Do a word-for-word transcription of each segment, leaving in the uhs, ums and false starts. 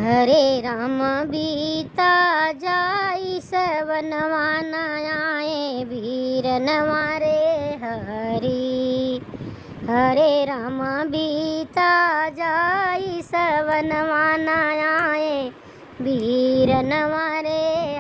हरे राम बीता जाई सवनवा न आए वीर नवारे हरी। हरे राम बीता जाई सवनवा न आए वीर नवारे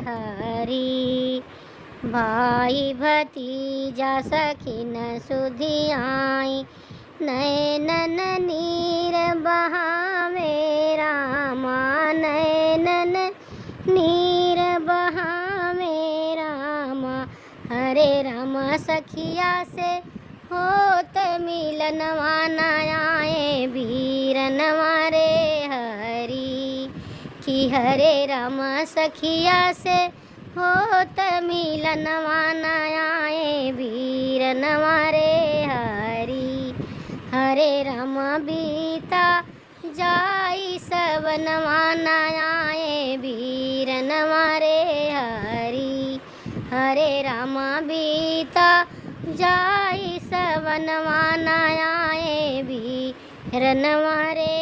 हरी। भाई भतीजा सखिन सुधि आई नैनन नीर बहावे रामा। नैनन नीर बहावे रामा। हरे राम सखिया से होत मिलनवा न आए वीर नवारे हरी। कि हरे राम सखिया से होत मिलनवा न आए वीर नवारे हरी। हरे राम बीता जाई सवनवा न आए वीर नवारे हरी। हरे राम बीता जाई सवनवा न आए वीर नवारे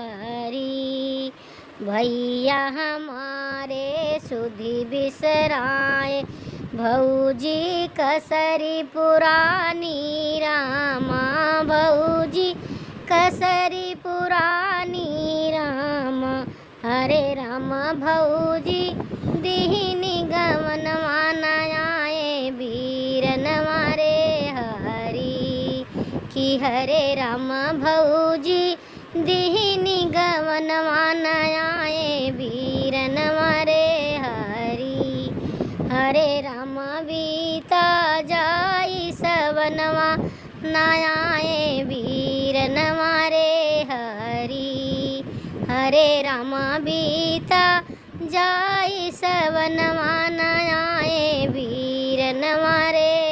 हरी। भैया हमारे सुधि बिसराए भौजी कसरी पुरानी रामा। भौजी कसरी पुरानी रामा। हरे राम भौजी दिहिनी गवनवा न आए वीर नवारे हरी। कि हरे राम भौजी दिहिनी गवनवा न आए वीर नवारे हरी। हरे राम बीता जाई सवनवा न आए वीर नवारे हरी। हरे राम बीता जाई सवनवा न आए वीर नवारे